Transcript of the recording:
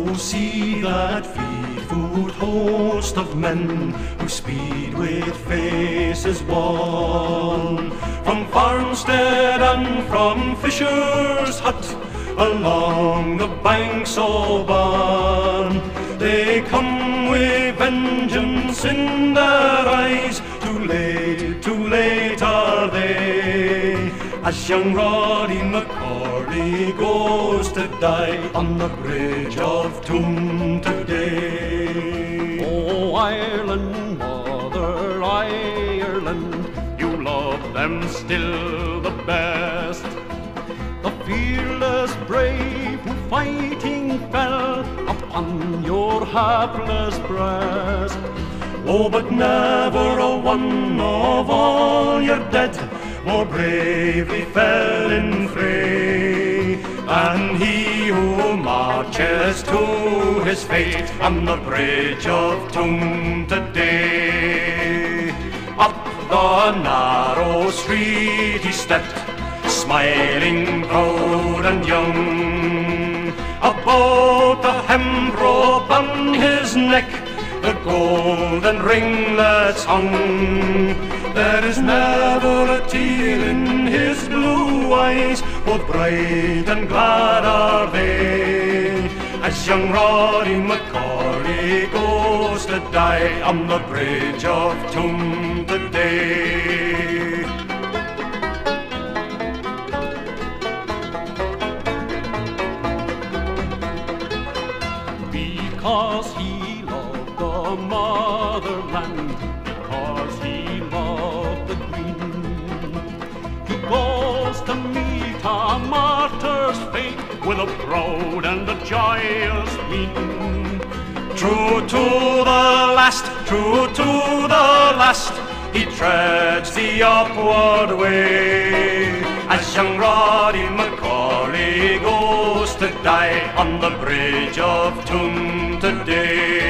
see that fleet-foot host of men who speed with faces wan, from farmstead and from fisher's hut, along the banks of Bann. They come with vengeance in their eyes, too late are they, as young Roddy McCorly goes to die on the bridge of Toom today. Oh, Ireland, Mother Ireland, you love them still the best. The fearless brave who fighting fell upon your hapless breast. Oh, but never a one of all your dead more bravely fell in fray, and he who marches to his fate on the bridge of Toom today. Up the narrow street he stepped, smiling, proud and young. About the hemp-rope on his neck the golden ringlets hung. There is never a tear in his blue eyes, both bright and glad are they, as young Roddy McCorly goes to die on the bridge of Toom today. Because he loved the motherland, because he loved the green, he goes to meet a martyr's fate with a proud and a joyous mien. True to the last, true to the last, he treads the upward way, as young Roddy McCorly goes to die on the bridge of Toom today.